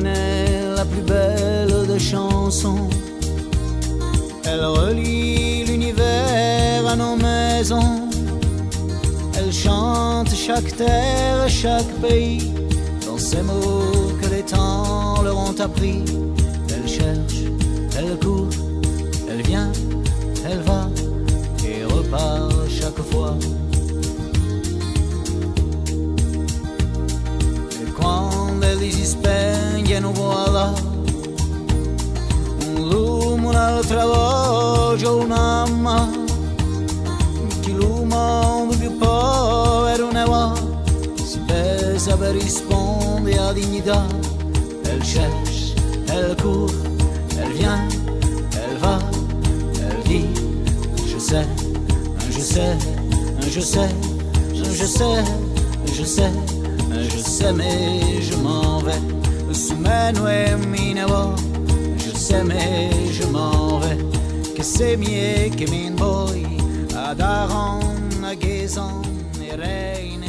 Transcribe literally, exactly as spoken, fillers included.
connaît la plus belle des chansons. Elle relie l'univers à nos maisons. Elle chante chaque terre et chaque pays dans ces mots que les temps leur ont appris. Elle cherche, elle court, elle vient, elle va et repart chaque fois. E quando egli si spegne non voilà, un lume, un'altra voce, un'amma, chi l'uomo più povero ne va, si pesa per rispondere a dignità. Elle cherche, elle court, elle vient, elle va, elle dit, je sais, je sais, je sais, je sais, je sais, je sais, mais je m'en vais, su meno e mi ne vo, je sais, mais je m'en vais, che se mi è che mi voi, ad Aron, a Ghezon, e Reina.